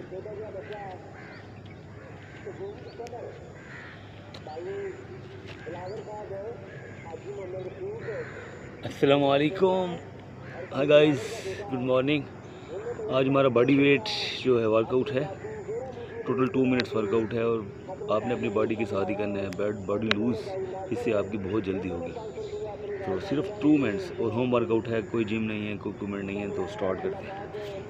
अस्सलामुअलैकुम, hi guys, good morning. आज हमारा बॉडी वेट जो है वर्कआउट है, टोटल 2 मिनट्स वर्कआउट है और आपने अपनी बॉडी के साथ ही करना है। बॉडी लूज़ इससे आपकी बहुत जल्दी होगी। तो सिर्फ 2 मिनट्स और होम वर्कआउट है, कोई जिम नहीं है, कोई इक्विपमेंट नहीं है। तो स्टार्ट करते हैं।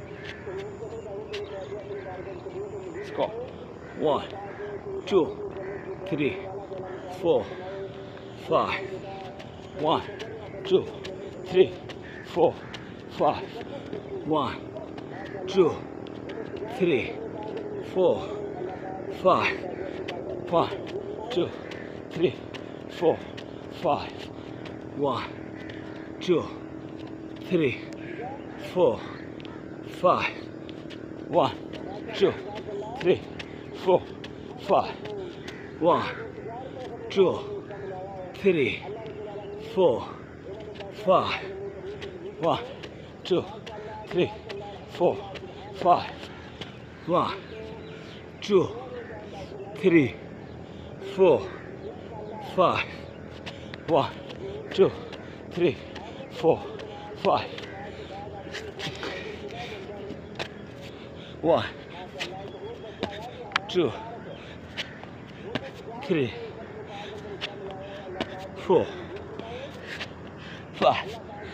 1 2 3 4 5 1 2 3 4 5 1 2 3 4 5 1 2 3 4 5 1 2 3 4 5 1 2 3 4 5 1 2 3 4 5 1 2 3 4 5 1 2 3 4 5 1 2 3 4 5 1 2 3 4 5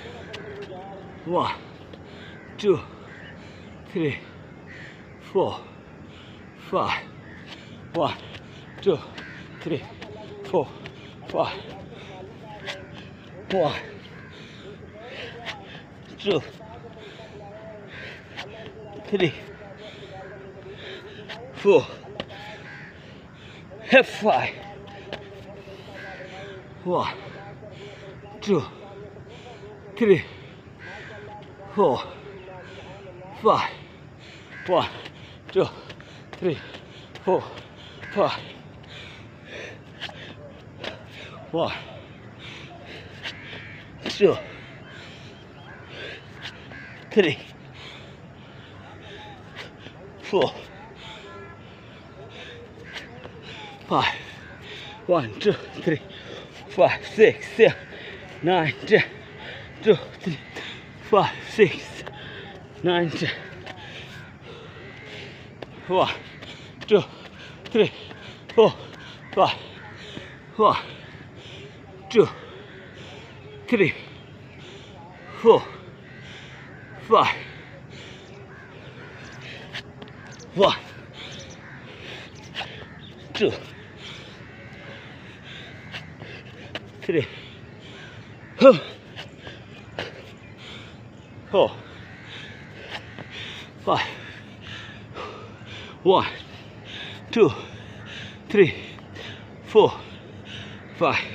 1 2 3 4 5 1 2 3 4 5 1 2 3 4 5 1 2 3 4 5 1 2 3 4 5 1 2 3 4 5 1 2 3 5 6 7 9 10 2 3 5 6 9 10 1 2 3 4 5 1 2 3 4 5 1 2 3 4 5 1 2 3 4 5